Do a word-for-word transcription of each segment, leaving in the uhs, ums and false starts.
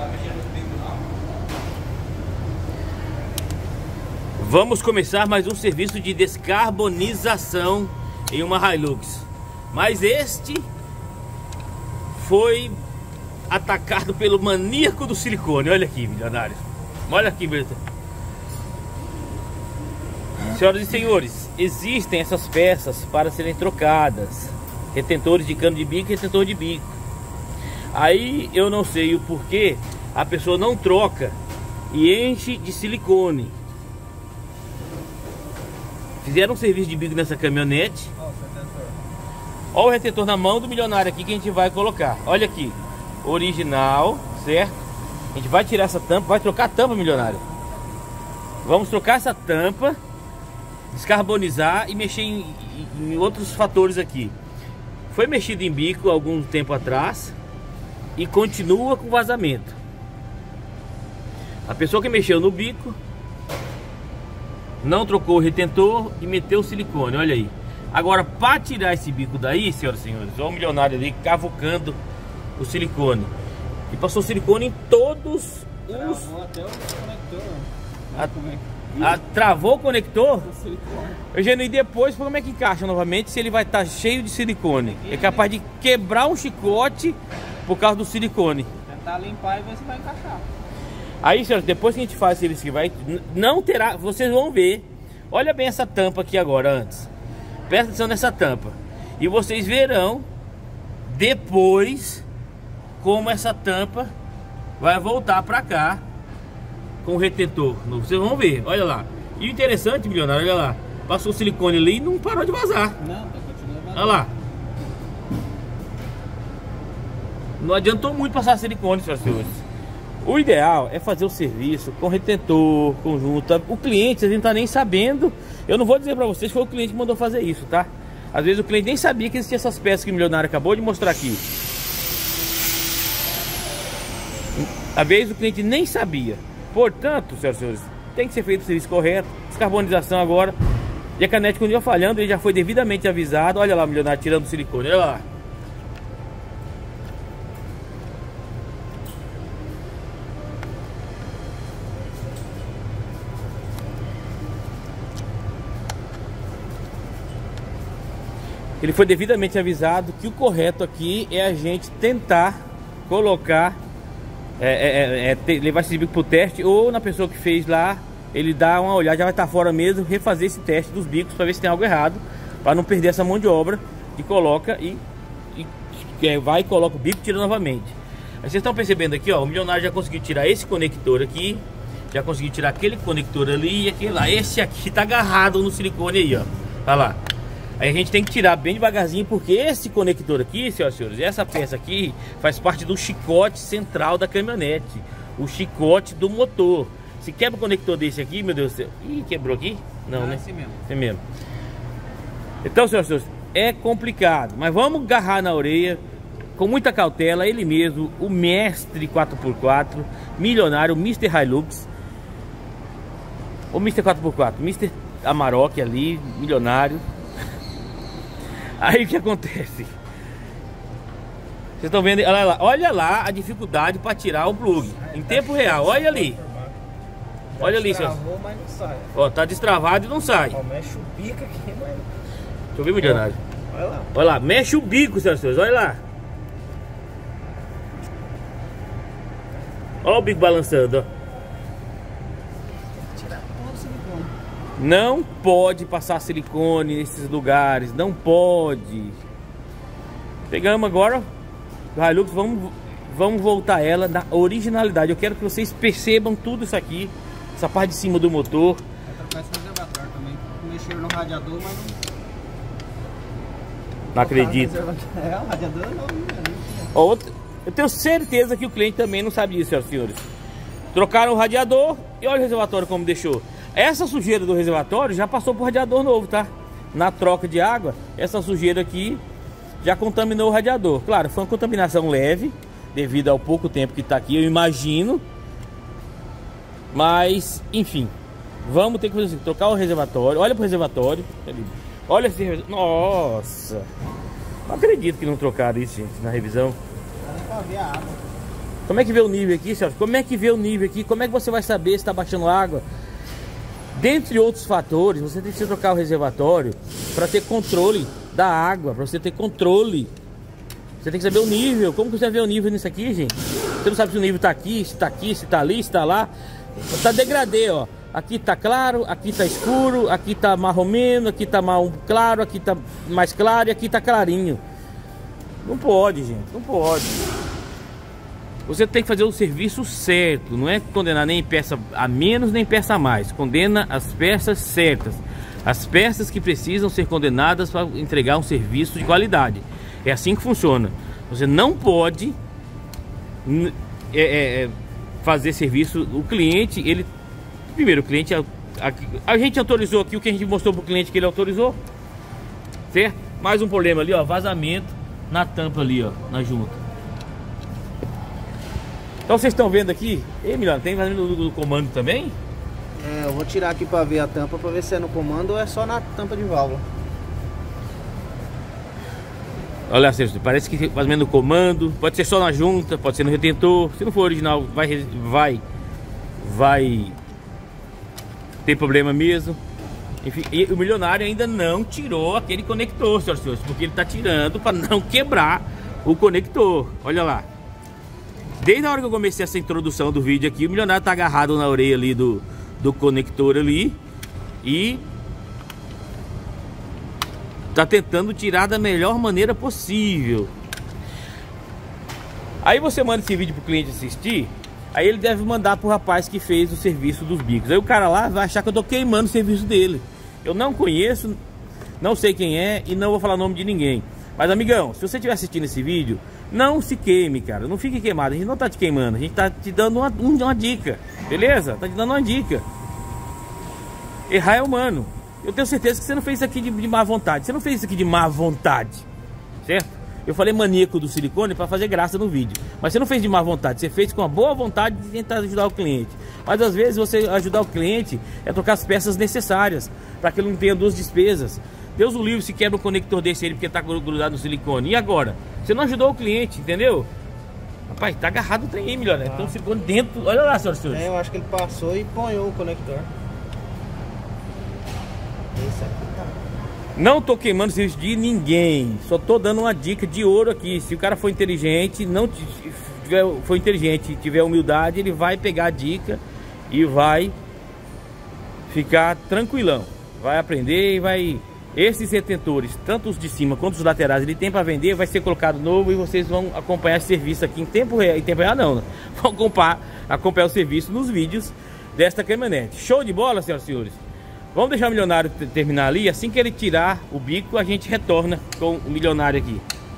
Vamos começar mais um serviço de descarbonização em uma Hilux. Mas este foi atacado pelo maníaco do silicone. Olha aqui, milionários. Olha aqui, beleza. Senhoras e senhores, existem essas peças para serem trocadas. Retentores de cano de bico e retentor de bico. Aí eu não sei o porquê a pessoa não troca e enche de silicone. Fizeram um serviço de bico nessa caminhonete. Olha o retentor na mão do milionário aqui que a gente vai colocar. Olha aqui, original, certo? A gente vai tirar essa tampa, vai trocar a tampa, milionário. Vamos trocar essa tampa, descarbonizar e mexer em, em outros fatores aqui. Foi mexido em bico algum tempo atrás e continua com vazamento. A pessoa que mexeu no bico não trocou o retentor e meteu o silicone, olha aí. Agora, para tirar esse bico daí, senhoras e senhores, olha o milionário ali cavucando o silicone. E passou silicone em todos os... Travou até o conector. A... A... Travou o conector? Eugênio, e depois como é que encaixa novamente se ele vai estar cheio de silicone? É capaz de quebrar um chicote por causa do silicone. Tentar limpar e ver se vai encaixar. Aí, senhores, depois que a gente faz esse serviço que vai, não terá, vocês vão ver. Olha bem essa tampa aqui agora antes. Presta atenção nessa tampa. E vocês verão depois como essa tampa vai voltar para cá com o retentor novo. Vocês vão ver, olha lá. E o interessante, milionário, olha lá. Passou o silicone ali e não parou de vazar. Não, tá continuando vazando. Olha lá. Não adiantou muito passar silicone, senhoras e senhores. O ideal é fazer o serviço com retentor, conjunta. O cliente, a gente não tá nem sabendo. Eu não vou dizer para vocês que foi o cliente que mandou fazer isso, tá? Às vezes o cliente nem sabia que existia essas peças que o milionário acabou de mostrar aqui. Às vezes o cliente nem sabia. Portanto, senhoras e senhores, tem que ser feito o serviço correto. Descarbonização agora. E a canete continua falhando, ele já foi devidamente avisado. Olha lá o milionário tirando o silicone, olha lá. Ele foi devidamente avisado que o correto aqui é a gente tentar colocar, é, é, é, é, levar esse bico para o teste, ou na pessoa que fez lá, ele dá uma olhada, já vai estar fora mesmo, refazer esse teste dos bicos para ver se tem algo errado, para não perder essa mão de obra, e coloca e, e vai e coloca o bico e tira novamente. Aí vocês estão percebendo aqui, ó, o milionário já conseguiu tirar esse conector aqui, já conseguiu tirar aquele conector ali e aquele lá. Esse aqui tá agarrado no silicone aí, ó, olha lá. Aí a gente tem que tirar bem devagarzinho, porque esse conector aqui, senhoras e senhores, essa peça aqui faz parte do chicote central da caminhonete, o chicote do motor. Se quebra o conector desse aqui, meu Deus do céu. Ih, quebrou aqui? Não, Não, né? é assim mesmo. É mesmo. Então, senhoras e senhores, é complicado, mas vamos agarrar na orelha com muita cautela. Ele mesmo, o mestre quatro por quatro, milionário, mister Hilux. O mister quatro por quatro, mister Amarok ali, milionário. Aí o que acontece? Vocês estão vendo? Olha lá, olha lá a dificuldade para tirar o plug em tempo real. Olha ali. Olha ali, senhor. Mas não sai. Ó, tá destravado e não sai. Ó, mexe o bico aqui, mas... Deixa eu ver, milionário. Olha lá. Olha lá, mexe o bico, senhoras e senhores. Olha lá. Olha o bico balançando, ó. Não pode passar silicone nesses lugares, não pode. Pegamos agora o Hilux, vamos, vamos voltar ela na originalidade. Eu quero que vocês percebam tudo isso aqui, essa parte de cima do motor. Vai trocar esse reservatório também. Mexer no radiador, mas não... Não acredito. É, o radiador não, não. Outra, eu tenho certeza que o cliente também não sabe disso, senhoras e senhores. Trocaram o radiador e olha o reservatório como deixou. Essa sujeira do reservatório já passou por radiador novo, tá? Na troca de água, essa sujeira aqui já contaminou o radiador. Claro, foi uma contaminação leve, devido ao pouco tempo que está aqui, eu imagino. Mas, enfim, vamos ter que fazer assim, trocar o reservatório. Olha pro reservatório. Olha esse reservatório. Nossa! Não acredito que não trocaram isso, gente, na revisão. Pra ver a água. Como é que vê o nível aqui, senhor? Como é que vê o nível aqui? Como é que você vai saber se está baixando água? Dentre outros fatores, você tem que trocar o reservatório para ter controle da água, para você ter controle. Você tem que saber o nível. Como que você vai ver o nível nisso aqui, gente? Você não sabe se o nível está aqui, se está aqui, se está ali, se está lá. Está degradê, ó. Aqui tá claro, aqui tá escuro, aqui tá marromeno, aqui tá mal claro, aqui tá mais claro e aqui tá clarinho. Não pode, gente, não pode. Você tem que fazer o serviço certo, não é condenar nem peça a menos nem peça a mais. Condena as peças certas, as peças que precisam ser condenadas para entregar um serviço de qualidade. É assim que funciona. Você não pode é, é, fazer serviço. O cliente, ele primeiro, o cliente a, a, a gente autorizou aqui o que a gente mostrou para o cliente que ele autorizou, certo? Mais um problema ali, ó, vazamento na tampa ali, ó, na junta. Então vocês estão vendo aqui, ei, Milano, tem vazamento do, do comando também? É, eu vou tirar aqui para ver a tampa, para ver se é no comando ou é só na tampa de válvula. Olha, Sérgio, parece que vazamento no comando, pode ser só na junta, pode ser no retentor. Se não for original, vai, vai, vai ter problema mesmo. Enfim, e o milionário ainda não tirou aquele conector, senhoras e senhores, porque ele está tirando para não quebrar o conector. Olha lá. Desde a hora que eu comecei essa introdução do vídeo aqui, o milionário está agarrado na orelha ali do, do conector ali e tá tentando tirar da melhor maneira possível. Aí você manda esse vídeo pro cliente assistir, aí ele deve mandar pro rapaz que fez o serviço dos bicos. Aí o cara lá vai achar que eu tô queimando o serviço dele. Eu não conheço, não sei quem é e não vou falar o nome de ninguém. Mas amigão, se você estiver assistindo esse vídeo, não se queime, cara. Não fique queimado. A gente não tá te queimando, a gente tá te dando uma, uma dica. Beleza? Tá te dando uma dica. Errar é humano. Eu tenho certeza que você não fez isso aqui de, de má vontade. Você não fez isso aqui de má vontade, certo? Eu falei maníaco do silicone para fazer graça no vídeo, mas você não fez de má vontade. Você fez com a boa vontade de tentar ajudar o cliente. Mas às vezes você ajudar o cliente é trocar as peças necessárias para que ele não tenha duas despesas. Deus o livre se quebra um conector desse ele porque tá grudado no silicone. E agora? Você não ajudou o cliente, entendeu? Rapaz, tá agarrado o trem aí, melhor, né? Então o silicone dentro. Olha lá, senhoras e senhores. É, eu acho que ele passou e ponhou o conector. Esse aqui tá. Não tô queimando o serviço de ninguém. Só tô dando uma dica de ouro aqui. Se o cara for inteligente, não tiver, for inteligente e tiver humildade, ele vai pegar a dica e vai ficar tranquilão. Vai aprender e vai. Esses retentores, tanto os de cima quanto os laterais, ele tem para vender, vai ser colocado novo e vocês vão acompanhar esse serviço aqui em tempo real. Em tempo real não, né? Vão acompanhar, acompanhar o serviço nos vídeos desta caminhonete. Show de bola, senhoras e senhores. Vamos deixar o milionário terminar ali. Assim que ele tirar o bico, a gente retorna com o milionário aqui.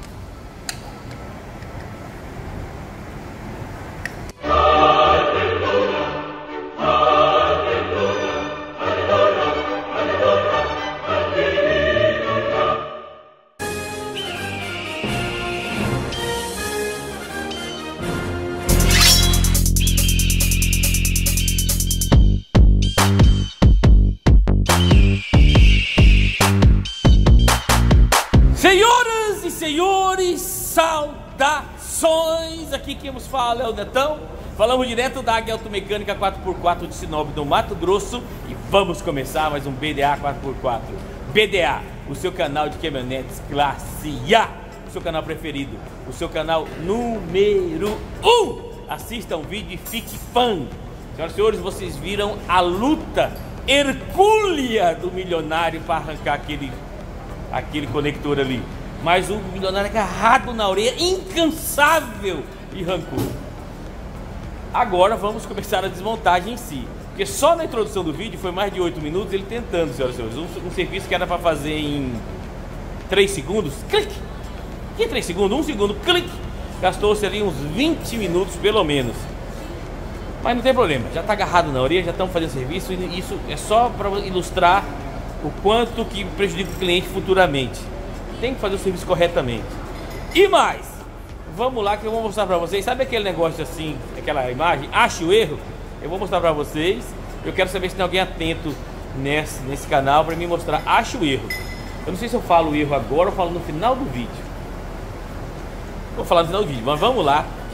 Senhoras e senhores, saudações! Aqui quem nos fala é o Netão. Falamos direto da Águia Automecânica quatro por quatro de Sinop, no Mato Grosso. E vamos começar mais um B D A quatro por quatro. B D A, o seu canal de caminhonetes classe A. O seu canal preferido, o seu canal número um. Assista um vídeo e fique fã. Senhoras e senhores, vocês viram a luta hercúlea do milionário para arrancar aquele... aquele conector ali, mas o milionário agarrado na orelha, incansável, e arrancou. Agora vamos começar a desmontagem em si, porque só na introdução do vídeo foi mais de oito minutos ele tentando, senhoras e senhores, um, um serviço que era para fazer em três segundos, clique, que três segundos? um segundo, clique, gastou-se ali uns vinte minutos pelo menos. Mas não tem problema, já está agarrado na orelha, já estamos fazendo serviço, e isso é só para ilustrar o quanto que prejudica o cliente futuramente. Tem que fazer o serviço corretamente. E mais, vamos lá que eu vou mostrar para vocês. Sabe aquele negócio assim, aquela imagem, ache o erro? Eu vou mostrar para vocês. Eu quero saber se tem alguém atento nesse, nesse canal para me mostrar, ache o erro. Eu não sei se eu falo o erro agora ou falo no final do vídeo. Vou falar no final do vídeo, mas vamos lá,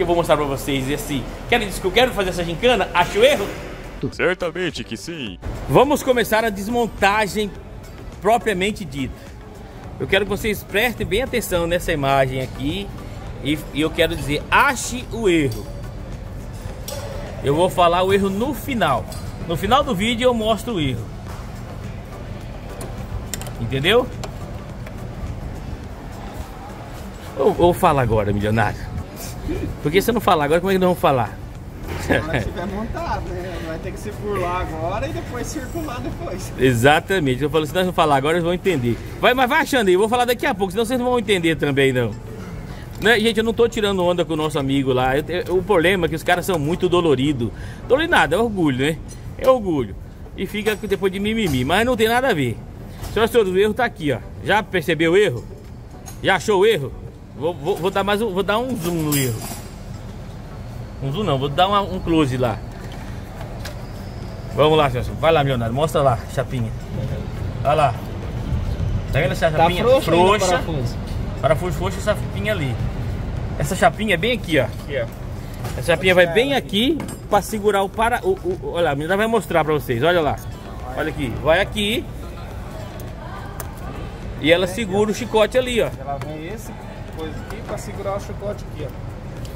que eu vou mostrar pra vocês esse... Quero, eu quero fazer essa gincana? Acho erro? Certamente que sim. Vamos começar a desmontagem propriamente dita. Eu quero que vocês prestem bem atenção nessa imagem aqui. E, e eu quero dizer, ache o erro. Eu vou falar o erro no final. No final do vídeo eu mostro o erro. Entendeu? Ou, ou fala agora, milionário. Porque se eu não falar agora, como é que nós vamos falar? Na hora que tiver montado, né? Vai ter que se burlar agora e depois circular depois. Exatamente. Eu falo, se nós não falar agora, eles vão entender. Vai, mas vai achando aí, eu vou falar daqui a pouco, senão vocês não vão entender também, não. Né? Gente, eu não tô tirando onda com o nosso amigo lá. Eu, eu, o problema é que os caras são muito doloridos. Dolorido nada, é orgulho, né? É orgulho. E fica depois de mimimi, mas não tem nada a ver. Senhoras e senhores, o erro tá aqui, ó. Já percebeu o erro? Já achou o erro? Vou, vou, vou dar mais um, vou dar um zoom no erro. Um zoom não, vou dar uma, um close lá. Vamos lá, senhor. Vai lá, milionário, mostra lá, chapinha. Olha lá. Tá vendo essa chapinha? Tá frouxa. Frouxa. Parafuso. Parafuso frouxo, essa chapinha ali. Essa chapinha é bem aqui, ó. Aqui, ó. Essa chapinha vai bem aqui para segurar o para... O, o, o, olha lá, a menina vai mostrar para vocês, olha lá. Olha aqui, vai aqui. E ela segura o chicote ali, ó. Ela vem esse coisa aqui para segurar o chicote aqui, ó.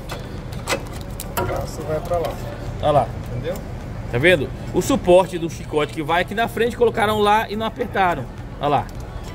Você vai para lá. Olha lá. Entendeu? Tá vendo? O suporte do chicote que vai aqui na frente, colocaram lá e não apertaram. Olha lá.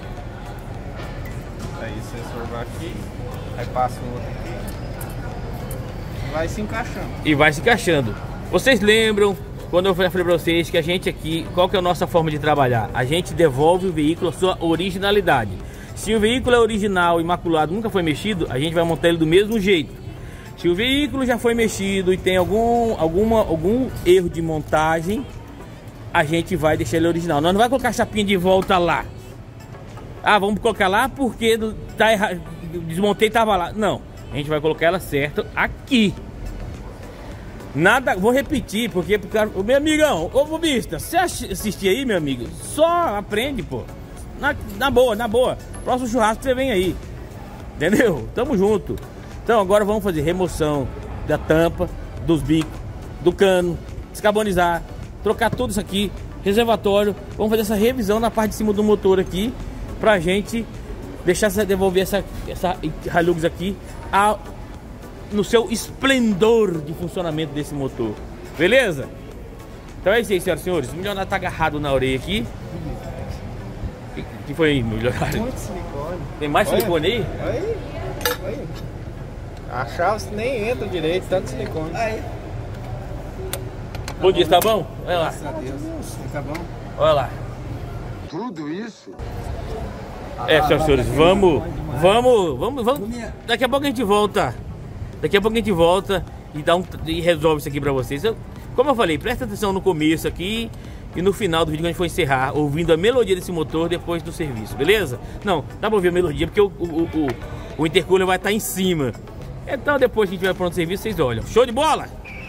Aí o sensor vai aqui, aí passa o outro aqui. Vai se encaixando. E vai se encaixando. Vocês lembram quando eu falei pra vocês que a gente aqui, qual que é a nossa forma de trabalhar? A gente devolve o veículo à sua originalidade. Se o veículo é original, imaculado, nunca foi mexido, a gente vai montar ele do mesmo jeito. Se o veículo já foi mexido e tem algum, alguma, algum erro de montagem, a gente vai deixar ele original. Nós não vai colocar a chapinha de volta lá. Ah, vamos colocar lá porque tá errado, desmontei e tava lá. Não, a gente vai colocar ela certo aqui. Nada, vou repetir, porque o meu amigão, ô bobista, você assistir aí, meu amigo, só aprende, pô. Na, na boa, na boa. Próximo churrasco você vem aí. Entendeu? Tamo junto. Então agora vamos fazer remoção da tampa, dos bicos, do cano, descarbonizar, trocar tudo isso aqui, reservatório. Vamos fazer essa revisão na parte de cima do motor aqui, pra gente deixar devolver essa, essa Hilux aqui a, no seu esplendor de funcionamento desse motor. Beleza? Então é isso aí, senhoras e senhores. O milionário tá agarrado na orelha aqui. O que foi aí, milionário? Muito silicone. Tem mais Olha. silicone aí? Aí, aí. A chave nem entra direito, tanto silicone. Aí. Bom dia, tá bom? Olha lá. Graças a Deus. Tá bom? Olha lá. Tudo isso? É, senhoras e senhores, vamos, vamos, vamos, vamos. Daqui a pouco a gente volta. Daqui a pouco a gente volta e, dá um, e resolve isso aqui pra vocês. Eu, como eu falei, presta atenção no começo aqui e no final do vídeo que a gente for encerrar, ouvindo a melodia desse motor depois do serviço, beleza? Não, dá pra ouvir a melodia porque o, o, o, o intercooler vai estar em cima. Então depois que a gente vai pronto o serviço, vocês olham. Show de bola!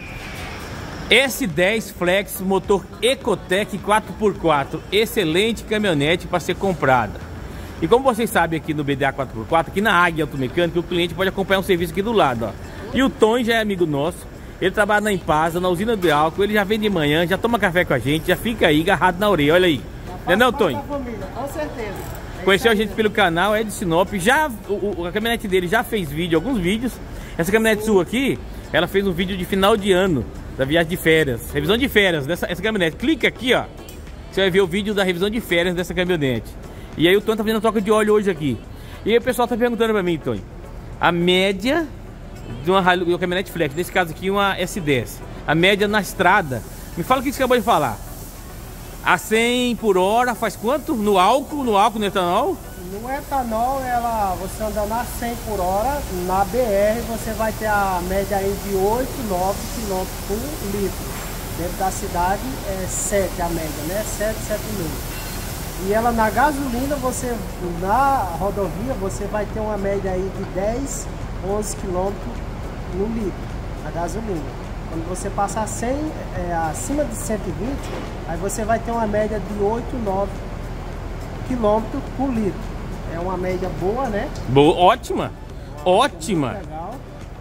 S dez Flex, motor Ecotec quatro por quatro. Excelente caminhonete para ser comprada. E como vocês sabem aqui no B D A quatro por quatro, aqui na Águia Automecânica, o cliente pode acompanhar um serviço aqui do lado, ó. E o Tom já é amigo nosso. Ele trabalha na Impasa, na usina de álcool. Ele já vem de manhã, já toma café com a gente, já fica aí agarrado na orelha, olha aí. Não é não, Tony? Com certeza. Conheceu a gente pelo canal, é de Sinop. Já, o, a caminhonete dele já fez vídeo, alguns vídeos. Essa caminhonete sua aqui, ela fez um vídeo de final de ano, da viagem de férias. Revisão de férias dessa essa caminhonete. Clica aqui, ó. Você vai ver o vídeo da revisão de férias dessa caminhonete. E aí o Tony tá fazendo a troca de óleo hoje aqui. E aí o pessoal tá perguntando pra mim, Tony, a média de uma, uma caminhonete flex, nesse caso aqui uma S dez, a média na estrada, me fala o que você acabou de falar. A cem por hora faz quanto? No álcool, no álcool, no etanol? No etanol, ela, você andando a cem por hora, na B R você vai ter a média aí de oito, nove quilômetros por litro. Dentro da cidade é sete a média, né? sete, sete e meio. E ela na gasolina, você na rodovia, você vai ter uma média aí de dez, onze quilômetros no litro, a gasolina. Quando você passar cem, é, acima de cento e vinte, aí você vai ter uma média de oito, nove quilômetros por litro. É uma média boa, né? Boa, ótima, ótima. Legal.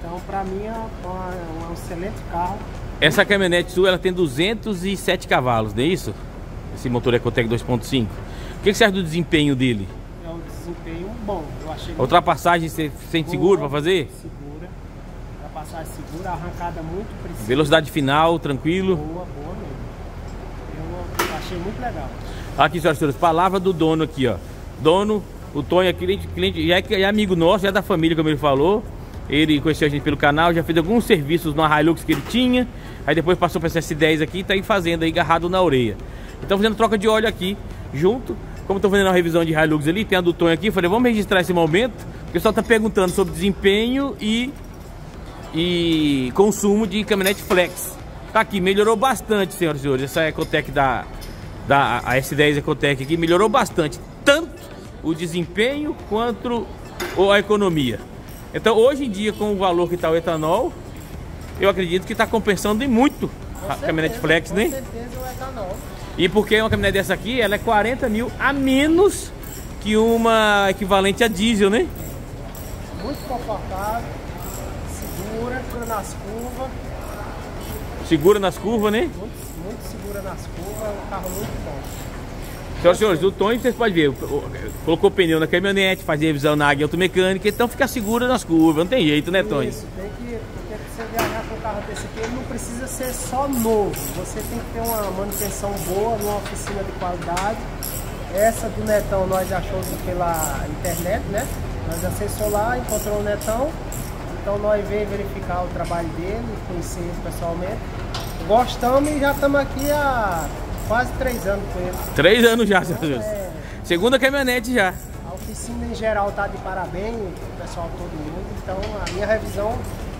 Então, para mim, é uma, um excelente carro. Essa caminhonete sua, ela tem duzentos e sete cavalos, não é isso? Esse motor Ecotec dois ponto cinco. O que você acha do desempenho dele? É um desempenho bom. Eu achei A ultrapassagem você sente seguro para fazer? Segura. Ultrapassagem segura, arrancada muito precisa. Velocidade final, tranquilo? Boa, boa mesmo. Eu achei muito legal. Aqui, senhoras e senhores, palavra do dono aqui, ó. Dono, o Tonho é cliente, cliente já é amigo nosso, já é da família, como ele falou. Ele conheceu a gente pelo canal, já fez alguns serviços na Hilux que ele tinha. Aí depois passou para essa S dez aqui e tá aí fazendo aí, agarrado na orelha. Então fazendo troca de óleo aqui, junto. Como estou fazendo a revisão de Hilux ali, tem a do Tonho aqui. Falei, vamos registrar esse momento. O pessoal tá perguntando sobre desempenho e, e consumo de caminhonete flex. Tá aqui, melhorou bastante, senhoras e senhores. Essa Ecotec da, da a S dez Ecotec aqui melhorou bastante. Tanto o desempenho quanto a economia. Então hoje em dia, com o valor que está o etanol, eu acredito que está compensando em muito a caminhonete flex, com né? Com certeza o etanol. E porque uma caminhonete dessa aqui, ela é quarenta mil a menos que uma equivalente a diesel, né? Muito confortável, segura, segura nas curvas. Segura nas curvas, né? Muito, muito segura nas curvas, é um carro muito bom. Senhoras e senhores, o Tonho, vocês podem ver, colocou pneu na caminhonete, fazia revisão na águia automecânica, então fica seguro nas curvas, não tem jeito, né, Tonho? Isso, tem que, porque você viajar com um carro desse aqui, ele não precisa ser só novo, você tem que ter uma manutenção boa, numa oficina de qualidade. Essa do Netão nós achamos pela internet, né? Nós acessou lá, encontrou o Netão, então nós veio verificar o trabalho dele, conhecer ele pessoalmente. Gostamos e já estamos aqui há quase três anos com ele. Três anos já, senhoras e Então, senhores. é, Segunda caminhonete já. a oficina em geral está de parabéns, o pessoal todo mundo. Então a minha revisão,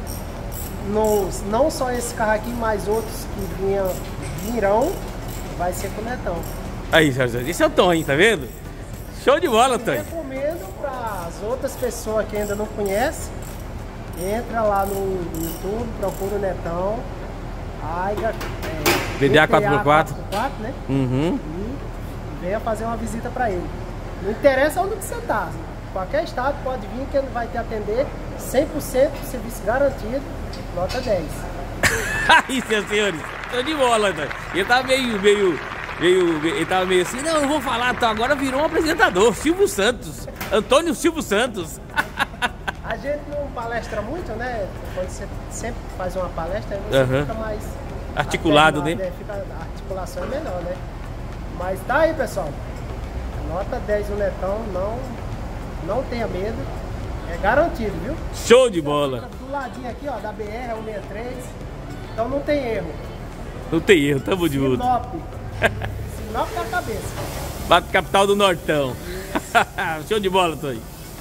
no, não só esse carro aqui, mas outros que vinham, virão, vai ser com o Netão. Aí, senhoras e senhores, esse é o Tonho, tá vendo? Show de bola, E Tonho. recomendo para as outras pessoas que ainda não conhecem, entra lá no YouTube, procura o Netão, Aiga, é, D D A quatro por quatro, né? Uhum. E venha fazer uma visita para ele. Não interessa onde que você está, qualquer estado pode vir que ele vai te atender cem por cento, serviço garantido, nota dez. Aí, senhoras e senhores, show de bola, Tonho. Ele tava meio, meio, meio, ele tava meio assim, não, não vou falar, então agora virou um apresentador, Silvio Santos, Antônio Silvio Santos. A gente não palestra muito, né? Quando você sempre faz uma palestra, aí você Uhum. fica mais Articulado, atenuado, né? Fica, a articulação é melhor, né? Mas tá aí, pessoal. Nota dez o Netão, não, não tenha medo. É garantido, viu? Show de bola. Fica do ladinho aqui, ó, da B R, é o sessenta e três. Então não tem erro. Não tem erro, tamo de junto. Sinop. Sinop na cabeça. Bate capital do Nortão. Show de bola, Tonho.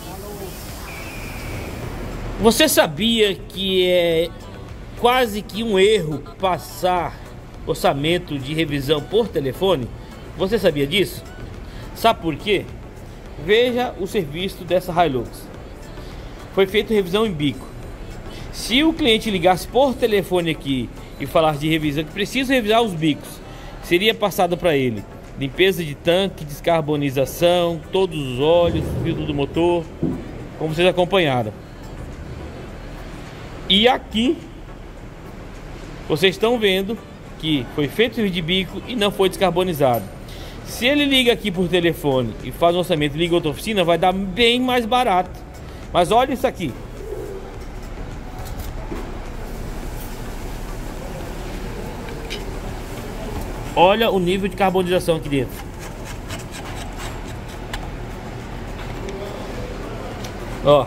Você sabia que é quase que um erro passar orçamento de revisão por telefone? Você sabia disso? Sabe por quê? Veja o serviço dessa Hilux. Foi feita revisão em bico. Se o cliente ligasse por telefone aqui e falasse de revisão, que precisa revisar os bicos, seria passado para ele limpeza de tanque, descarbonização, todos os óleos, filtro do motor, como vocês acompanharam. E aqui vocês estão vendo que foi feito serviço de bico e não foi descarbonizado. Se ele liga aqui por telefone e faz um orçamento e liga outra oficina, vai dar bem mais barato. Mas olha isso aqui. Olha o nível de carbonização aqui dentro. Ó.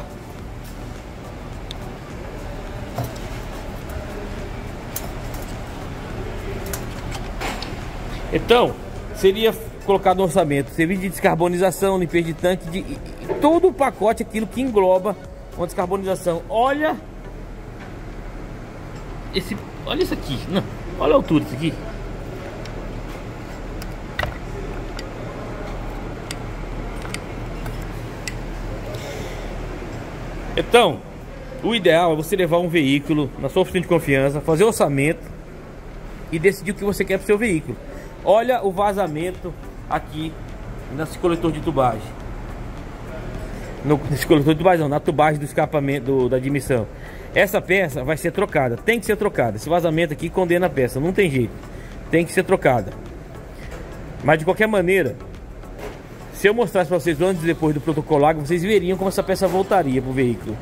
Então, seria colocado no orçamento serviço de descarbonização, limpeza de tanque, de, de, de todo o pacote, aquilo que engloba uma descarbonização. Olha esse, olha isso aqui, não, olha a altura disso aqui. Então, o ideal é você levar um veículo na sua oficina de confiança, fazer orçamento e decidir o que você quer para o seu veículo. Olha o vazamento aqui nesse coletor de tubagem. No, nesse coletor de tubagem não, na tubagem do escapamento do, da admissão. Essa peça vai ser trocada, tem que ser trocada. Esse vazamento aqui condena a peça, não tem jeito, tem que ser trocada. Mas de qualquer maneira, se eu mostrasse para vocês antes e depois do protocolo água, vocês veriam como essa peça voltaria pro veículo.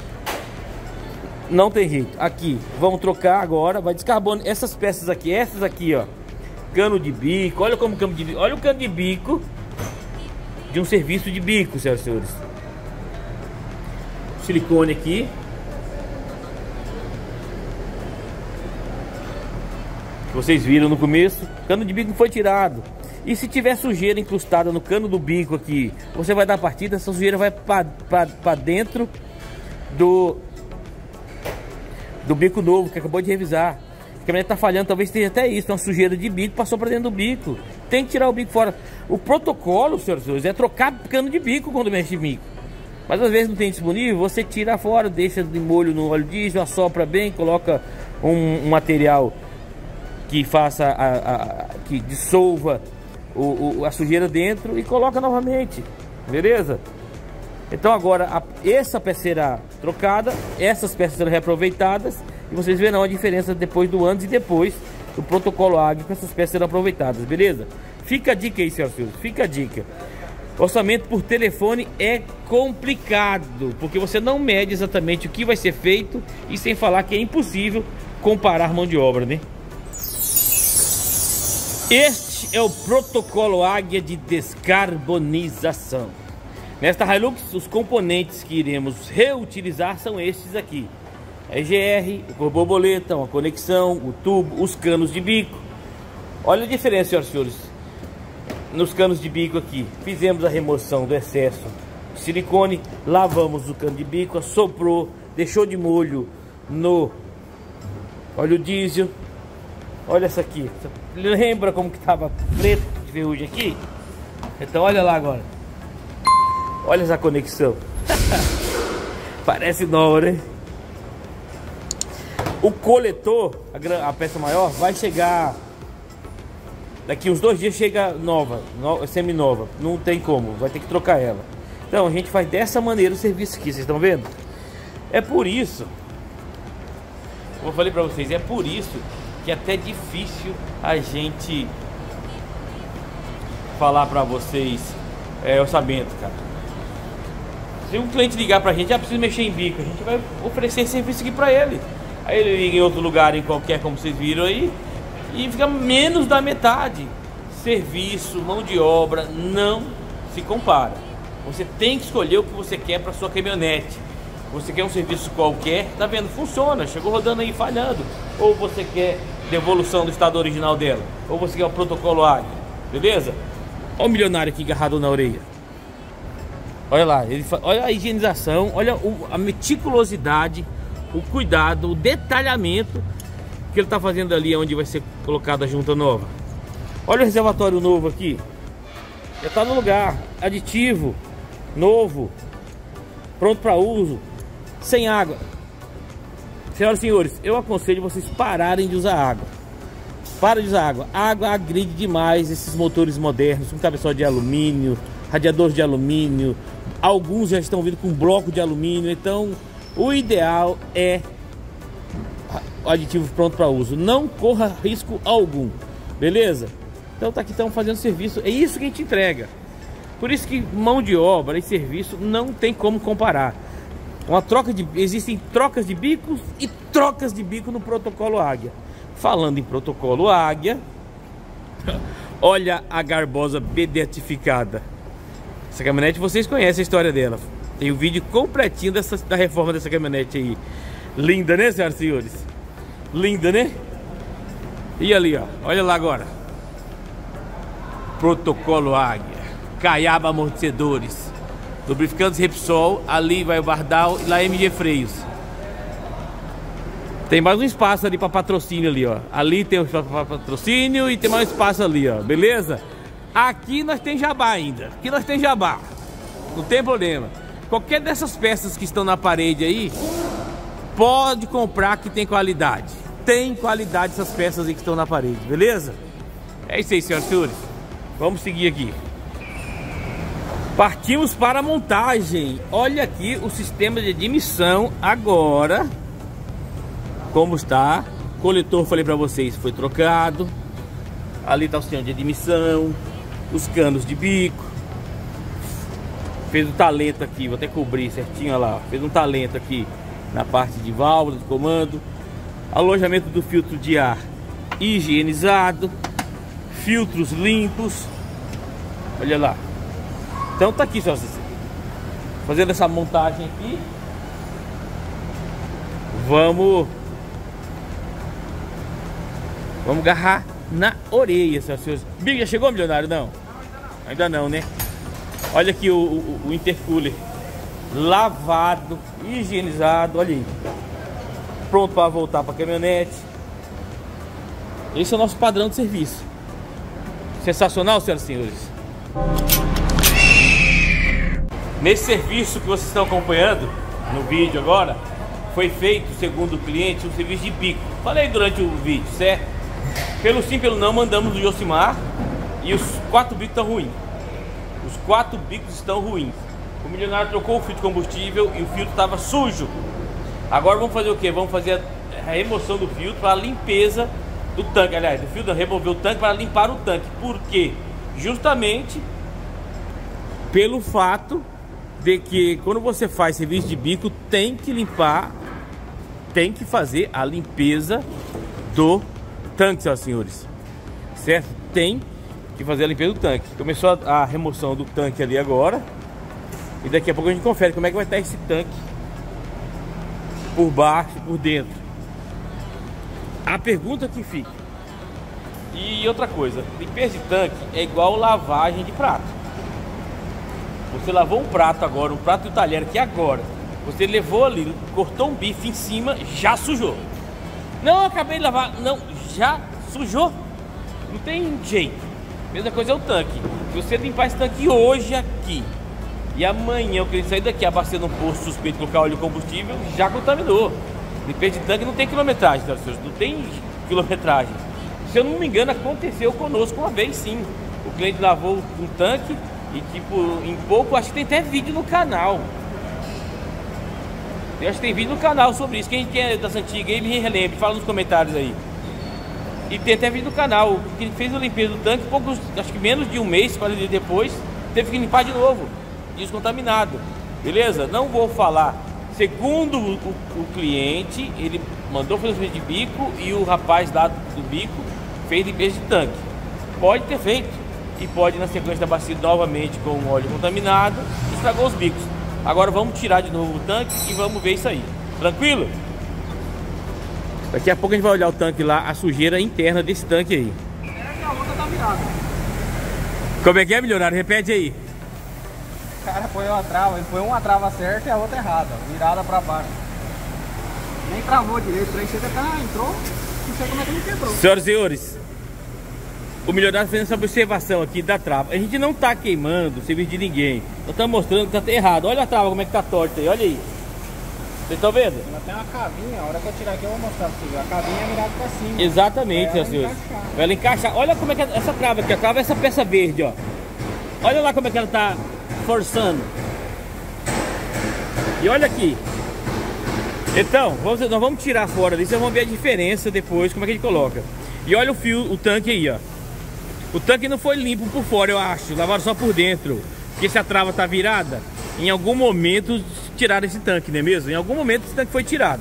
Não tem jeito. Aqui, vamos trocar agora, vai descarbonar essas peças aqui, essas aqui, ó. Cano de bico, olha como cano de bico, olha o cano de bico de um serviço de bico, senhoras e senhores. Silicone aqui. Que vocês viram no começo, cano de bico foi tirado. E se tiver sujeira incrustada no cano do bico aqui, você vai dar a partida, essa sujeira vai para dentro do do bico novo que acabou de revisar. A caminhonete tá falhando, talvez tenha até isso, uma sujeira de bico passou para dentro do bico. Tem que tirar o bico fora. O protocolo, senhoras e senhores, é trocar cano de bico quando mexe de bico. Mas às vezes não tem disponível, você tira fora, deixa de molho no óleo diesel, assopra bem, coloca um, um material que faça a, a, que dissolva o, o, a sujeira dentro e coloca novamente, beleza? Então agora a, essa peça será trocada, essas peças serão reaproveitadas e vocês verão a diferença depois do antes e depois do protocolo Águia, que essas peças serão aproveitadas, beleza? Fica a dica aí, senhoras e senhores, fica a dica. Orçamento por telefone é complicado, porque você não mede exatamente o que vai ser feito e sem falar que é impossível comparar mão de obra, né? Este é o protocolo Águia de descarbonização. Nesta Hilux, os componentes que iremos reutilizar são estes aqui: a E G R, o borboleta, uma conexão, o tubo, os canos de bico. Olha a diferença, senhoras e senhores. Nos canos de bico aqui, fizemos a remoção do excesso de silicone, lavamos o cano de bico, assoprou, deixou de molho no óleo diesel. Olha essa aqui, lembra como que estava preto de ferrugem aqui? Então olha lá agora. Olha essa conexão. Parece nova, né? O coletor, a, a peça maior, vai chegar daqui uns dois dias, chega nova, no, semi-nova. Não tem como, vai ter que trocar ela. Então a gente faz dessa maneira o serviço aqui, vocês estão vendo? É por isso, como eu falei pra vocês, é por isso que é até difícil a gente falar pra vocês é, orçamento, cara. Se um cliente ligar pra gente, ah, preciso mexer em bico, a gente vai oferecer esse serviço aqui pra ele. Aí ele liga em outro lugar, em qualquer, como vocês viram aí, e fica menos da metade. Serviço, mão de obra, não se compara. Você tem que escolher o que você quer para sua caminhonete. Você quer um serviço qualquer, tá vendo? Funciona, chegou rodando aí falhando. Ou você quer devolução do estado original dela, ou você quer o protocolo Águia, beleza? Olha o milionário aqui agarrado na orelha. Olha lá, ele fa... olha a higienização, olha o... a meticulosidade, o cuidado, o detalhamento que ele está fazendo ali onde vai ser colocada a junta nova. Olha o reservatório novo aqui, já está no lugar, aditivo, novo, pronto para uso, sem água. Senhoras e senhores, eu aconselho vocês pararem de usar água. Para de usar água, a água agride demais esses motores modernos, com cabeçote de alumínio, radiadores de alumínio, alguns já estão vindo com bloco de alumínio. Então o ideal é o aditivo pronto para uso, não corra risco algum, beleza? Então tá aqui, estamos fazendo serviço, é isso que a gente entrega. Por isso que mão de obra e serviço não tem como comparar. Uma troca de, existem trocas de bicos e trocas de bico no protocolo Águia. Falando em protocolo Águia, olha a garbosa beatificada. Essa caminhonete, vocês conhecem a história dela. Tem o um vídeo completinho dessa, da reforma dessa caminhonete aí. Linda, né, senhoras e senhores? Linda, né? E ali, ó, olha lá agora. Protocolo Águia, Caiaba amortecedores, lubrificantes Repsol, ali vai o Bardal e lá M G Freios. Tem mais um espaço ali para patrocínio ali, ó. Ali tem um espaço para patrocínio e tem mais um espaço ali, ó. Beleza? Aqui nós tem jabá ainda. Aqui nós tem jabá. Não tem problema. Qualquer dessas peças que estão na parede aí, pode comprar que tem qualidade. Tem qualidade essas peças aí que estão na parede, beleza? É isso aí, senhoras e senhores. Vamos seguir aqui. Partimos para a montagem. Olha aqui o sistema de admissão agora como está. Coletor, falei pra vocês, foi trocado. Ali está o sistema de admissão, os canos de bico. Fez um talento aqui, vou até cobrir certinho, olha lá. Fez um talento aqui na parte de válvula de comando. Alojamento do filtro de ar higienizado. Filtros limpos. Olha lá. Então tá aqui, só fazendo essa montagem aqui. Vamos Vamos agarrar na orelha, senhoras e senhores. Bico, já chegou, milionário? Não, ainda não, né? Olha aqui o, o, o intercooler lavado, higienizado. Olha aí, pronto para voltar para a caminhonete. Esse é o nosso padrão de serviço. Sensacional, senhoras e senhores. Nesse serviço que vocês estão acompanhando no vídeo agora, foi feito, segundo o cliente, um serviço de bico. Falei durante o vídeo, certo? Pelo sim, pelo não, mandamos o Josimar. E os quatro bicos estão ruins. Os quatro bicos estão ruins. O milionário trocou o filtro de combustível e o filtro estava sujo. Agora vamos fazer o que? Vamos fazer a remoção do filtro para a limpeza do tanque. Aliás, do filtro, remover o tanque para limpar o tanque. Por quê? Justamente pelo fato de que quando você faz serviço de bico, tem que limpar, tem que fazer a limpeza do tanque, senhoras e senhores, certo? Tem que fazer a limpeza do tanque. Começou a, a remoção do tanque ali agora, e daqui a pouco a gente confere como é que vai estar esse tanque por baixo e por dentro. A pergunta que fica, e outra coisa, limpeza de tanque é igual lavagem de prato. Você lavou um prato agora, um prato de talher aqui agora, você levou ali, cortou um bife em cima, já sujou. Não, acabei de lavar. Não, já sujou. Não tem jeito. Mesma coisa é o tanque. Se você limpar esse tanque hoje aqui e amanhã o cliente sair daqui abastecendo um posto suspeito, colocar óleo e combustível, já contaminou. Limpeza de tanque não tem quilometragem, tá? Não tem quilometragem. Se eu não me engano, aconteceu conosco uma vez sim. O cliente lavou um tanque e tipo, em pouco, acho que tem até vídeo no canal. Eu acho que tem vídeo no canal sobre isso. Quem é das antigas aí, me relembre, fala nos comentários aí. E tem até vídeo no canal. Quem fez a limpeza do tanque, poucos, acho que menos de um mês, quarenta dias depois, teve que limpar de novo, descontaminado. Beleza? Não vou falar. Segundo o, o, o cliente, ele mandou fazer o serviço de bico e o rapaz lá do bico fez limpeza de tanque. Pode ter feito e pode na sequência ter abastecido novamente com óleo contaminado e estragou os bicos. Agora vamos tirar de novo o tanque e vamos ver isso aí. Tranquilo? Daqui a pouco a gente vai olhar o tanque lá, a sujeira interna desse tanque aí. É que a outra tá virada. Como é que é, milionário? Repete aí. O cara põe uma trava, ele põe uma trava certa e a outra errada, virada pra baixo. Nem travou direito, aí você tá, entrou, não sei como é que ele quebrou. Senhoras e senhores, o milionário fez essa observação aqui da trava. A gente não tá queimando o serviço de ninguém. Nós estamos mostrando que tá errado. Olha a trava como é que tá torta aí, olha aí. Vocês estão vendo? Ela tem uma cavinha, a hora que eu tirar aqui eu vou mostrar pra vocês. A cavinha é virada pra cima. Exatamente, senhoras e senhores. Pra ela encaixar. Olha como é que é essa trava aqui. A trava é essa peça verde, ó. Olha lá como é que ela tá forçando. E olha aqui. Então, vamos, nós vamos tirar fora disso, vocês vão ver a diferença depois, como é que a gente coloca. E olha o fio, o tanque aí, ó. O tanque não foi limpo por fora, eu acho. Lavaram só por dentro. Porque se a trava tá virada, em algum momento tiraram esse tanque, não é mesmo? Em algum momento esse tanque foi tirado.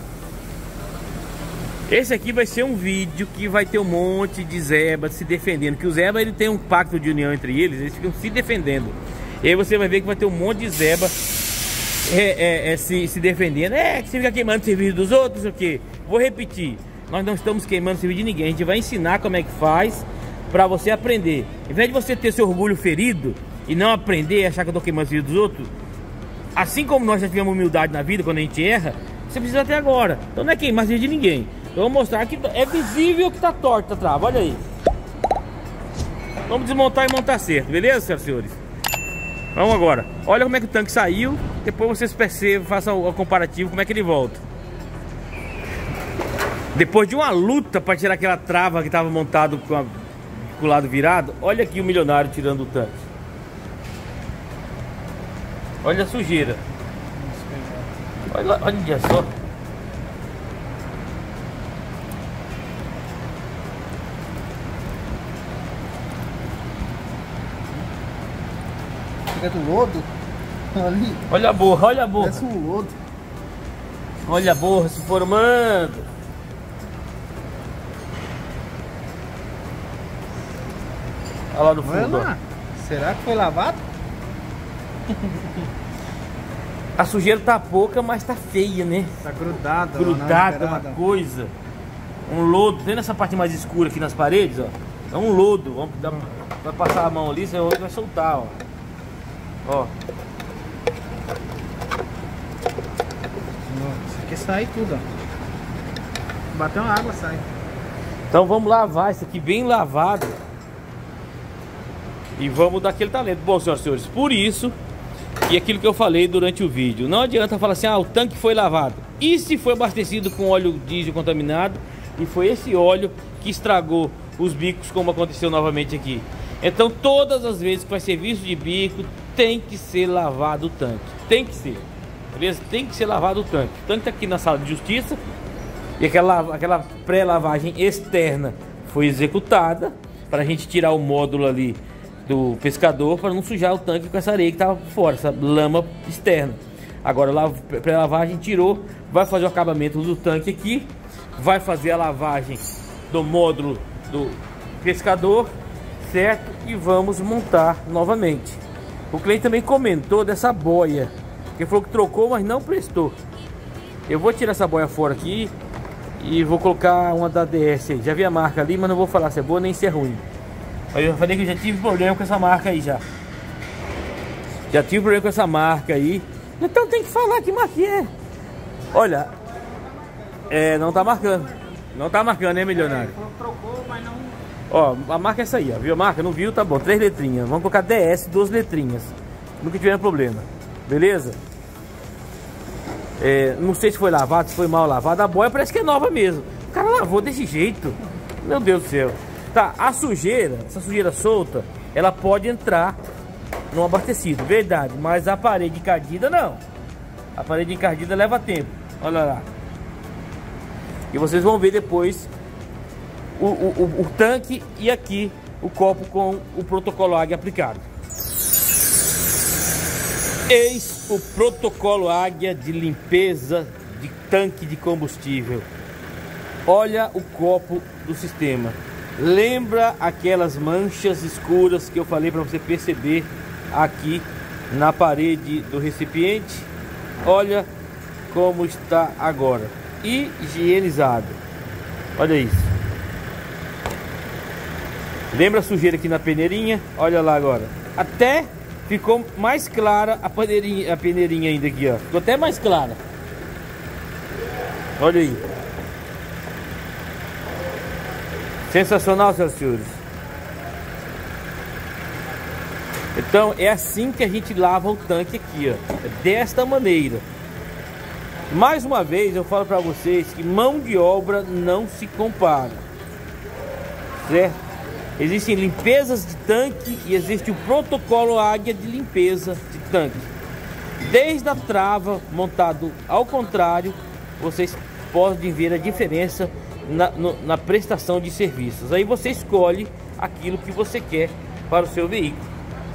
Esse aqui vai ser um vídeo que vai ter um monte de zebra se defendendo. Que o zebra, ele tem um pacto de união entre eles, eles ficam se defendendo. E aí você vai ver que vai ter um monte de zebra é, é, é, se, se defendendo. É, que você fica queimando o serviço dos outros, o quê? Vou repetir. Nós não estamos queimando o serviço de ninguém. A gente vai ensinar como é que faz pra você aprender. Em vez de você ter seu orgulho ferido e não aprender e achar que eu tô queimando o serviço dos outros, assim como nós já tivemos humildade na vida quando a gente erra, você precisa até agora. Então não é queimar o serviço de ninguém. Eu vou mostrar que é visível que tá torta a trava, olha aí. Vamos desmontar e montar certo, beleza, senhoras e senhores? Vamos agora. Olha como é que o tanque saiu. Depois vocês percebam, façam o comparativo, como é que ele volta. Depois de uma luta para tirar aquela trava que estava montado com, a, com o lado virado, olha aqui o milionário tirando o tanque. Olha a sujeira. Olha, olha só. Fica do lodo. Ali. Olha a borra, olha a borra. Parece um lodo. Olha a borra se formando. Olha lá no fundo, Olha lá. Será que foi lavado? ó. A sujeira tá pouca, mas tá feia, né? Tá grudada. Grudada, uma coisa. Um lodo. Tem nessa parte mais escura aqui nas paredes, ó. É um lodo. Vamos dar, vai passar a mão ali, você vai soltar, ó. Ó. Isso aqui sai tudo, ó. Bateu uma água, sai. Então vamos lavar isso aqui bem lavado. E vamos dar aquele talento. Bom, senhoras e senhores, por isso, e aquilo que eu falei durante o vídeo, não adianta falar assim, ah, o tanque foi lavado. E se foi abastecido com óleo diesel contaminado e foi esse óleo que estragou os bicos, como aconteceu novamente aqui. Então todas as vezes que vai serviço de bico, tem que ser lavado o tanque. Tem que ser. Beleza? Tem que ser lavado o tanque. O tanque tá aqui na sala de justiça. E aquela, aquela pré-lavagem externa foi executada para a gente tirar o módulo ali do pescador, para não sujar o tanque com essa areia que estava fora, essa lama externa. Agora a pré-lavagem tirou, vai fazer o acabamento do tanque aqui, vai fazer a lavagem do módulo do pescador, certo? E vamos montar novamente. O cliente também comentou dessa boia, que falou que trocou, mas não prestou. Eu vou tirar essa boia fora aqui e vou colocar uma da D S aí. Já vi a marca ali, mas não vou falar se é boa nem se é ruim. Eu falei que eu já tive problema com essa marca aí já. Já tive problema com essa marca aí. Então tem que falar que marca é. Olha, é, não tá marcando. Não tá marcando, né, milionário? Trocou, mas não... Ó, a marca é essa aí, ó. Viu a marca? Não viu? Tá bom, três letrinhas. Vamos colocar D S, duas letrinhas. Nunca tiver problema. Beleza? É, não sei se foi lavado, se foi mal lavado. A boia parece que é nova mesmo. O cara lavou desse jeito. Meu Deus do céu. Tá, a sujeira, essa sujeira solta, ela pode entrar no abastecido, verdade. Mas a parede encardida não. A parede encardida leva tempo. Olha lá. E vocês vão ver depois o, o, o, o tanque e aqui o copo com o protocolo Águia aplicado. Eis o protocolo Águia de limpeza de tanque de combustível. Olha o copo do sistema. Lembra aquelas manchas escuras que eu falei para você perceber aqui na parede do recipiente? Olha como está agora. Higienizado. Olha isso. Lembra a sujeira aqui na peneirinha? Olha lá agora. Até ficou mais clara a peneirinha, a peneirinha ainda aqui, ó. Ficou até mais clara. Olha aí. Sensacional, senhoras e senhores. Então é assim que a gente lava o tanque aqui, ó. É desta maneira. Mais uma vez eu falo para vocês que mão de obra não se compara, certo? Existem limpezas de tanque e existe o protocolo Águia de limpeza de tanque. Desde a trava montado ao contrário, vocês podem ver a diferença na, no, na prestação de serviços. Aí você escolhe aquilo que você quer para o seu veículo.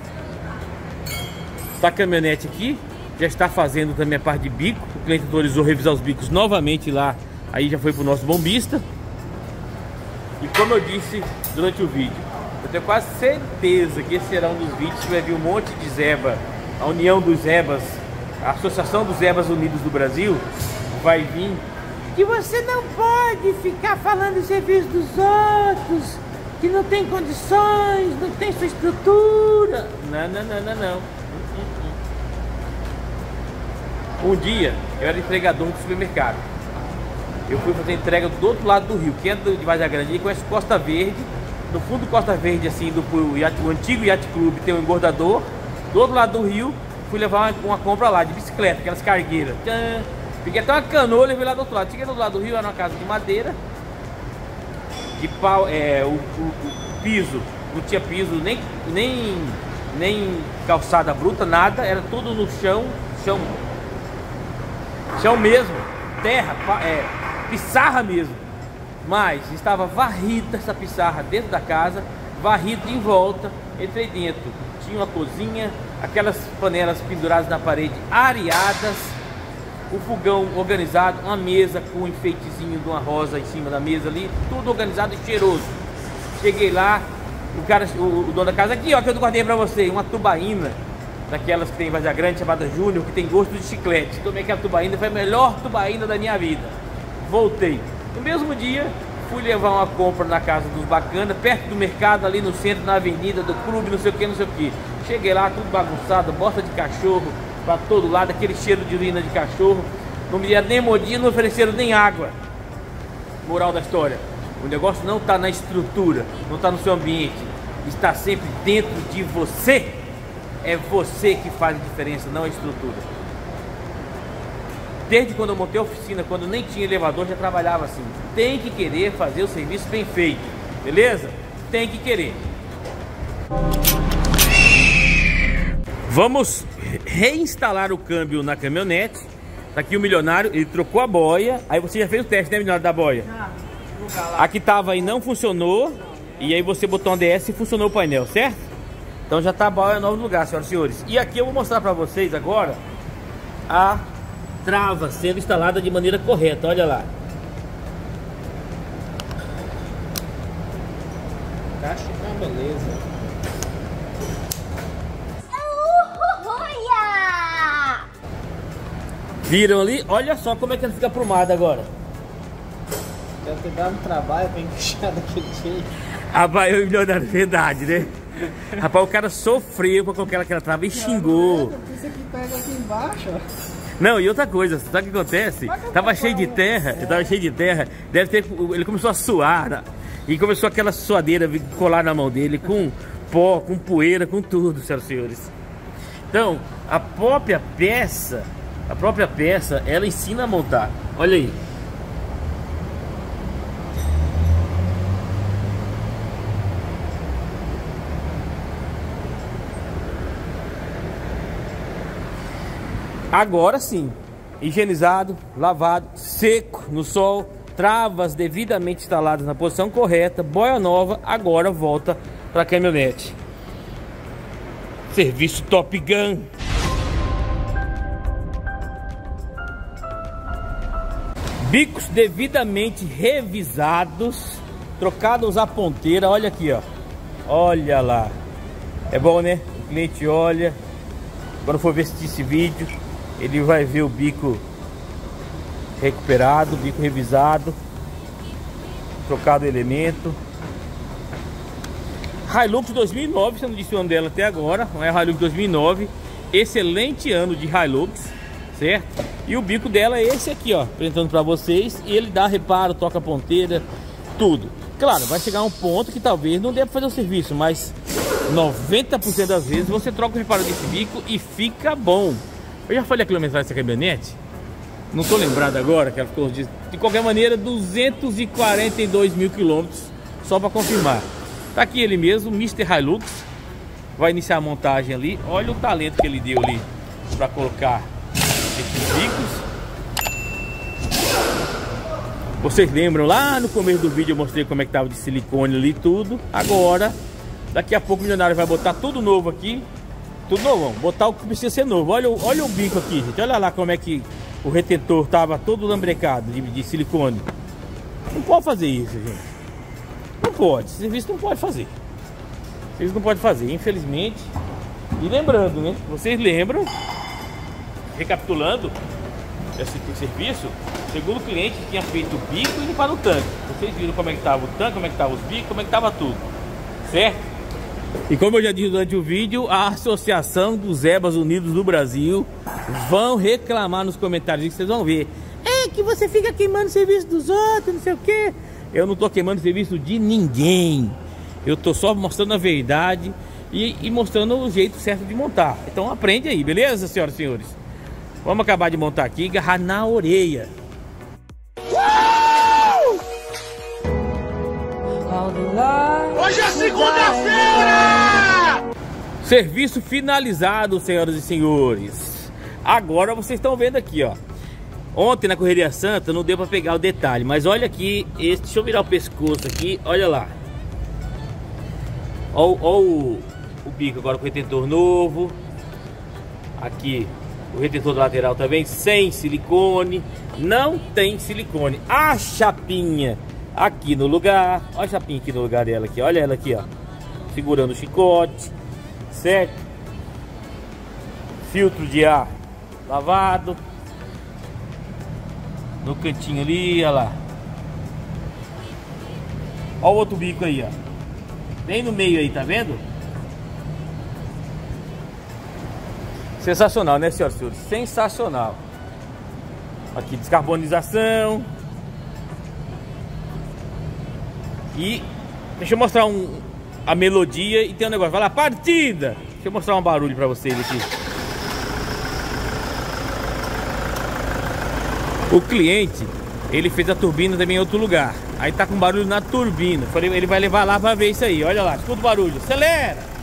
Tá a caminhonete aqui, já está fazendo também a parte de bico. O cliente autorizou revisar os bicos novamente lá. Aí já foi para o nosso bombista. E como eu disse durante o vídeo, eu tenho quase certeza que esse será um dos vídeos que vai vir um monte de zeba. A União dos Zebas, a Associação dos Zebas Unidos do Brasil, vai vir. Que você não pode ficar falando de serviço dos outros, que não tem condições, não tem sua estrutura. Não, não, não, não, não. Um dia eu era entregador de supermercado. Eu fui fazer entrega do outro lado do rio. Quem é de Vargem Grande conhece Costa Verde. No fundo do Costa Verde, assim, do o, iate, o antigo Yacht Club, tem um engordador. Do outro lado do rio, fui levar uma, uma compra lá de bicicleta, aquelas cargueiras. Tchan. Fiquei até uma canoa, levei lá do outro lado. Cheguei do outro lado do rio, era uma casa de madeira, de pau, é, o, o, o piso, não tinha piso, nem, nem, nem calçada bruta, nada, era tudo no chão, chão, chão mesmo, terra, é, pissarra mesmo. Mas estava varrida essa pissarra dentro da casa, varrida em volta, Entrei dentro, tinha uma cozinha, aquelas panelas penduradas na parede, areadas, o fogão organizado, uma mesa com um enfeitezinho de uma rosa em cima da mesa ali, tudo organizado e cheiroso. Cheguei lá, o cara, o, o dono da casa, aqui ó, que eu guardei pra você, uma tubaína, daquelas que tem em Vargas Grande, chamada Júnior, que tem gosto de chiclete. Tomei aquela tubaína, foi a melhor tubaína da minha vida. Voltei. No mesmo dia, fui levar uma compra na casa dos bacana, perto do mercado, ali no centro, na avenida, do clube, não sei o que, não sei o que. Cheguei lá, tudo bagunçado, bosta de cachorro pra todo lado, aquele cheiro de urina de cachorro. Não me deram nem modinha, não ofereceram nem água. Moral da história, o negócio não está na estrutura, não está no seu ambiente, está sempre dentro de você. É você que faz a diferença, não a estrutura. Desde quando eu montei a oficina, quando nem tinha elevador, já trabalhava assim. Tem que querer fazer o serviço bem feito, beleza? Tem que querer. Vamos reinstalar o câmbio na caminhonete. Tá aqui o milionário, ele trocou a boia. Aí você já fez o teste, né, milionário, da boia? Aqui tava aí, não funcionou. E aí você botou um D S e funcionou o painel, certo? Então já tá a boia no novo lugar, senhoras e senhores. E aqui eu vou mostrar para vocês agora a trava sendo instalada de maneira correta. Olha lá. Caixa é uma beleza. Viram ali? Olha só como é que ela fica aprumada agora. Deve ter dado um trabalho pra encaixar daquele jeito. Rapaz, eu milionário, verdade, né? Rapaz, o cara sofreu pra colocar aquela trava e xingou. Isso aqui pega aqui embaixo, ó. Não, e outra coisa, sabe o que acontece? Tava cheio de terra, eu tava cheio de terra, deve ter, ele começou a suar, né? E começou aquela suadeira colar na mão dele, com pó, com poeira, com tudo, senhoras e senhores. Então, a própria peça, a própria peça, ela ensina a montar. Olha aí. Agora sim, higienizado, lavado, seco no sol, travas devidamente instaladas na posição correta, boia nova, agora volta para a caminhonete. Serviço Top Gun. Bicos devidamente revisados, trocados a ponteira, olha aqui ó, olha lá. É bom, né? O cliente olha, quando for ver esse vídeo, ele vai ver o bico recuperado, bico revisado, trocado o elemento. Hilux dois mil e nove, você não disse o ano dela até agora, não é Hilux dois mil e nove, excelente ano de Hilux, certo? E o bico dela é esse aqui, ó, apresentando para vocês, e ele dá reparo, toca ponteira, tudo. Claro, vai chegar um ponto que talvez não dê para fazer o serviço, mas noventa por cento das vezes você troca o reparo desse bico e fica bom. Eu já falei a quilometragem dessa caminhonete, não tô lembrado agora, que ela ficou de, de qualquer maneira duzentos e quarenta e dois mil quilômetros, só para confirmar. Tá aqui ele mesmo, mister Hilux, vai iniciar a montagem ali. Olha o talento que ele deu ali para colocar esses bicos. Vocês lembram lá no começo do vídeo eu mostrei como é que tava de silicone ali tudo. Agora, daqui a pouco o milionário vai botar tudo novo aqui. Tudo novo, vamos botar o que precisa ser novo. Olha, olha o bico aqui, gente. Olha lá como é que o retentor tava todo lambrecado de, de silicone. Não pode fazer isso, gente. Não pode. Esse serviço não pode fazer. Esse serviço não pode fazer, infelizmente. E lembrando, né? Vocês lembram, recapitulando esse serviço, segundo o cliente tinha feito o bico e limpado o tanque. Vocês viram como é que tava o tanque, como é que tava os bicos, como é que tava tudo, certo? E como eu já disse durante o vídeo, a Associação dos Ebas Unidos do Brasil vão reclamar nos comentários, que vocês vão ver. É que você fica queimando o serviço dos outros, não sei o que. Eu não tô queimando o serviço de ninguém. Eu tô só mostrando a verdade e, e mostrando o jeito certo de montar. Então aprende aí, beleza, senhoras e senhores? Vamos acabar de montar aqui e agarrar na orelha. Hoje é segunda-feira! Serviço finalizado, senhoras e senhores. Agora vocês estão vendo aqui, ó. Ontem na Correria Santa não deu para pegar o detalhe, mas olha aqui, esse, deixa eu virar o pescoço aqui, olha lá. Olha, olha o, o bico agora com retentor novo. Aqui o retentor lateral também sem silicone. Não tem silicone. A chapinha aqui no lugar. Olha a chapinha aqui no lugar dela aqui. Olha ela aqui, ó. Segurando o chicote. Certo? Filtro de ar lavado. No cantinho ali, olha lá. Olha o outro bico aí, ó. Bem no meio aí, tá vendo? Sensacional, né, senhoras e senhores? Sensacional. Aqui, descarbonização. E deixa eu mostrar um, a melodia e tem um negócio. Vai lá, partida! Deixa eu mostrar um barulho pra vocês aqui. O cliente, ele fez a turbina também em outro lugar. Aí tá com barulho na turbina. Falei, ele vai levar lá pra ver isso aí. Olha lá, escuta o barulho. Acelera!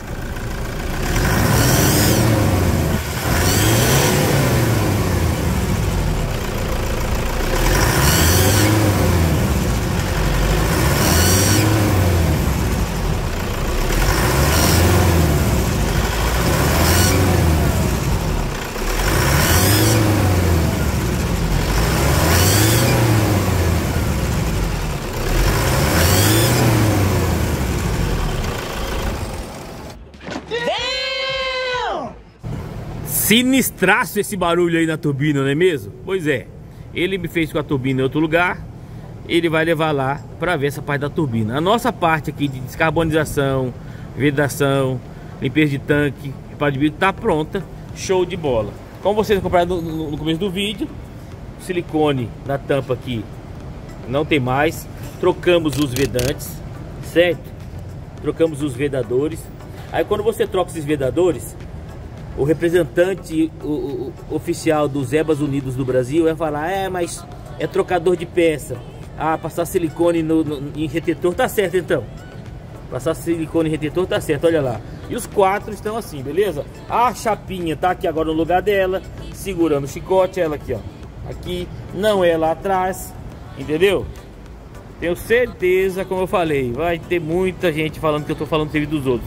Sinistraço esse barulho aí na turbina, não é mesmo? Pois é, ele me fez com a turbina em outro lugar. Ele vai levar lá para ver essa parte da turbina. A nossa parte aqui de descarbonização, vedação, limpeza de tanque, reparo de bico tá pronta. Show de bola. Como vocês compraram no, no começo do vídeo, silicone na tampa aqui não tem mais. Trocamos os vedantes, certo? Trocamos os vedadores. Aí quando você troca esses vedadores, o representante o, o, o oficial dos EBAs Unidos do Brasil vai falar: é, mas é trocador de peça. Ah, passar silicone no, no, em retentor tá certo então. Passar silicone em retentor tá certo, olha lá. E os quatro estão assim, beleza? A chapinha tá aqui agora no lugar dela, segurando o chicote, ela aqui, ó. Aqui, não é lá atrás, entendeu? Tenho certeza, como eu falei, vai ter muita gente falando que eu tô falando do serviço dos outros.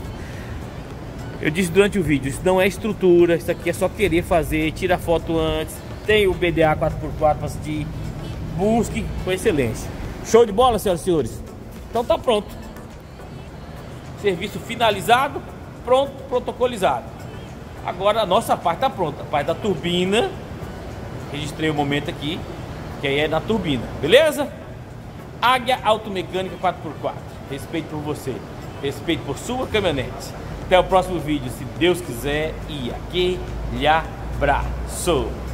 Eu disse durante o vídeo, isso não é estrutura, isso aqui é só querer fazer, tira foto antes. Tem o B D A quatro por quatro para assistir. Busque com excelência. Show de bola, senhoras e senhores? Então tá pronto. Serviço finalizado, pronto, protocolizado. Agora a nossa parte tá pronta. A parte da turbina. Registrei o momento aqui, que aí é na turbina, beleza? Águia Automecânica quatro por quatro. Respeito por você, respeito por sua caminhonete. Até o próximo vídeo, se Deus quiser, e aquele abraço.